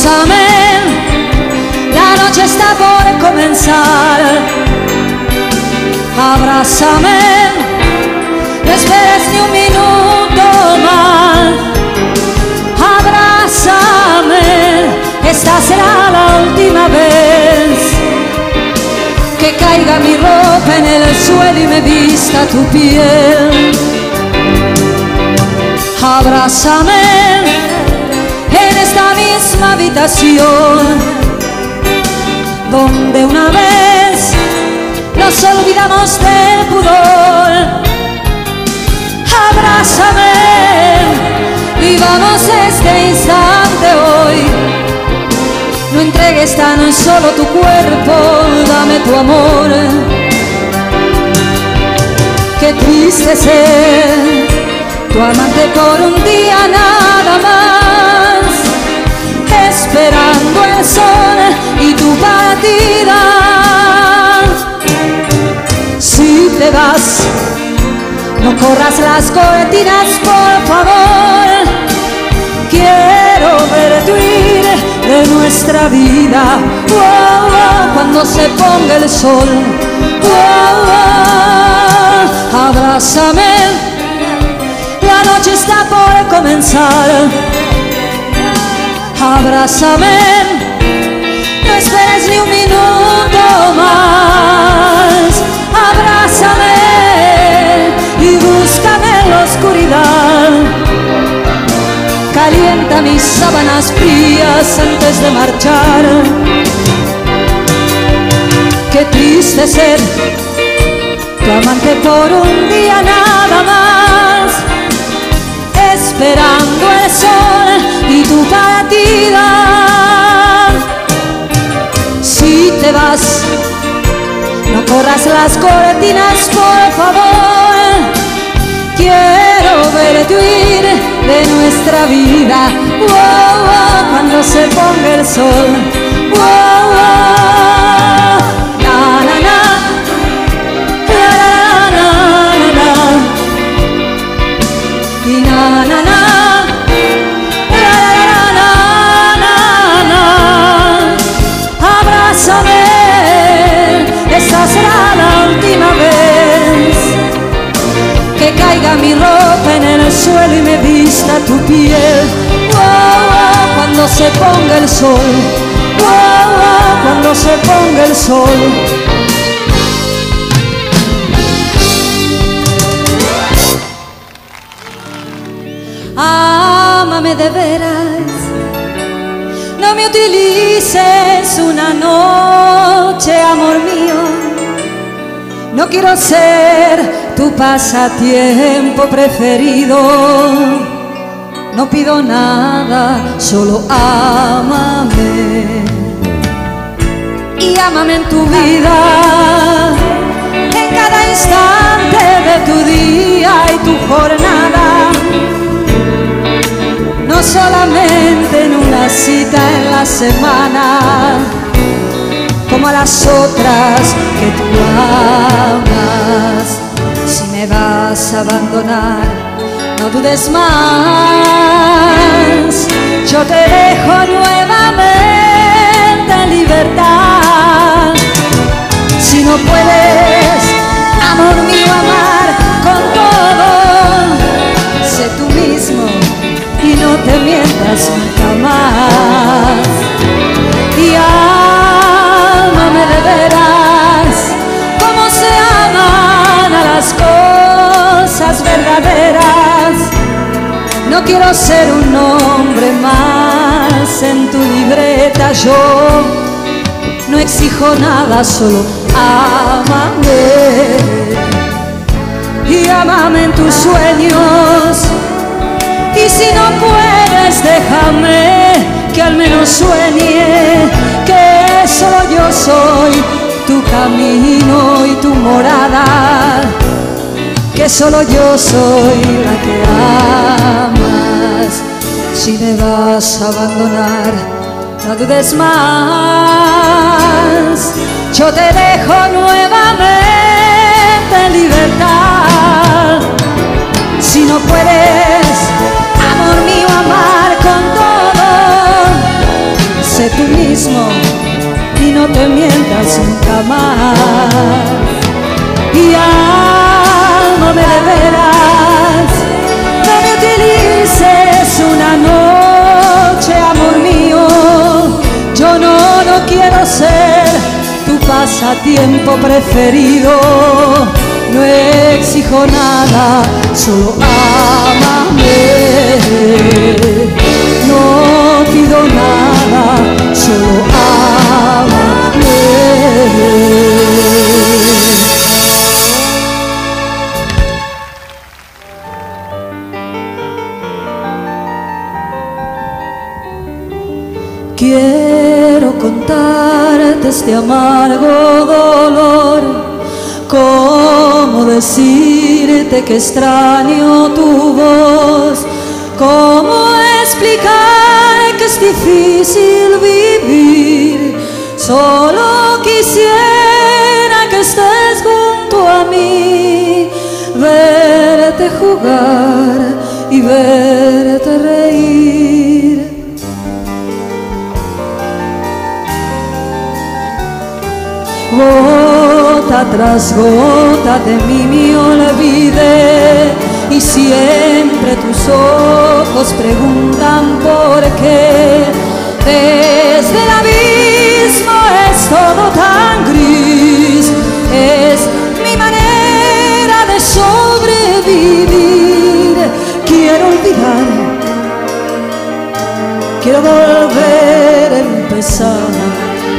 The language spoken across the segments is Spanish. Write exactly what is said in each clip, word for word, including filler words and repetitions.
Abrázame, la noche está por comenzar. Abrázame, no esperes ni un minuto más. Abrázame, esta será la última vez que caiga mi ropa en el suelo y me vista tu piel. Abrázame en esta misma habitación donde una vez nos olvidamos del pudor. Abrázame, vivamos este instante hoy. No entregues tan solo tu cuerpo, dame tu amor. Qué triste ser tu amante por un día nada más, esperando el sol y tu partida. Si te vas, no corras las cortinas, por favor. Quiero verte huir de nuestra vida. Oh, oh, cuando se ponga el sol. Oh, oh, abrázame, la noche está por comenzar. Abrázame, no esperes ni un minuto más. Abrázame y búscame en la oscuridad. Calienta mis sábanas frías antes de marchar. Qué triste ser tu amante por un día nada más, esperando el sol y tu partida. Si te vas, no corras las cortinas, por favor. Quiero verte huir de nuestra vida. Oh, oh, cuando se ponga el sol. Oh, oh, na, na, na, na, na, na, y na, na, na. Esta será la última vez que caiga mi ropa en el suelo y me vista tu piel. Oh, oh, cuando se ponga el sol. Oh, oh, cuando se ponga el sol. Ámame de veras, no me utilices una noche, amor mío. No quiero ser tu pasatiempo preferido. No pido nada, solo ámame. Y ámame en tu vida, en cada instante de tu día y tu jornada. No solamente en una cita en la semana, como a las otras que tú amas. Si me vas a abandonar, no dudes más. Yo te dejo nuevamente en libertad. Si no puedes, amor mío, amar con todo, sé tú mismo y no te mientas nunca más. Y ámame de veras, como se aman a las cosas verdaderas. No quiero ser un nombre más en tu libreta. Yo no exijo nada, solo ámame. Y ámame en tus sueños. Y si no puedes, déjame que al menos sueñe que solo yo soy tu camino y tu morada, que solo yo soy la que amas. Si me vas a abandonar, no dudes más. Yo te dejo nuevamente en libertad. Si no puedes, amor mío, amar con todo, mismo y no te mientas nunca más. Y ámame de veras, no me utilices una noche, amor mío. Yo no, no quiero ser tu pasatiempo preferido. No exijo nada, solo ámame. No pido nada, solo ámame. Quiero contarte este amargo dolor, cómo decirte que extraño tu voz, cómo explicar que es difícil vivir. Solo quisiera que estés junto a mí, verte jugar y verte reír. Gota tras gota de mí me olvidé, y siempre tus ojos preguntan por qué. Desde el abismo es todo tan gris, es mi manera de sobrevivir. Quiero olvidar, quiero volver a empezar.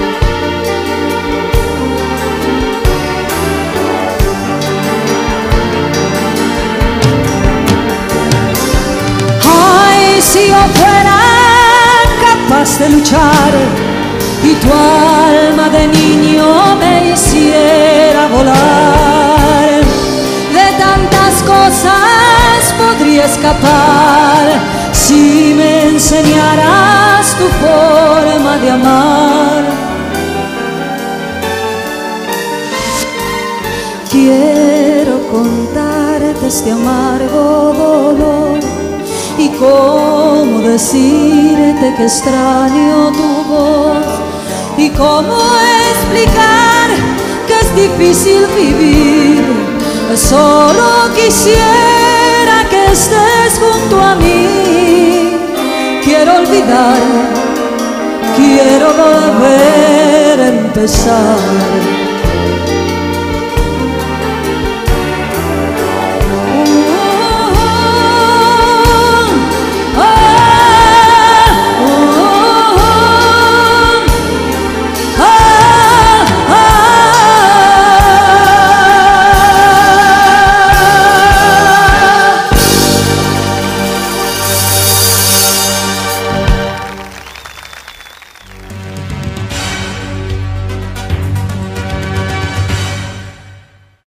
Si yo fuera capaz de luchar y tu alma de niño me hiciera volar, de tantas cosas podría escapar si me enseñaras tu forma de amar. Quiero contarte este amargo dolor y cómo decirte que extraño tu voz, y cómo explicar que es difícil vivir. Solo quisiera que estés junto a mí. Quiero olvidar, quiero volver a empezar.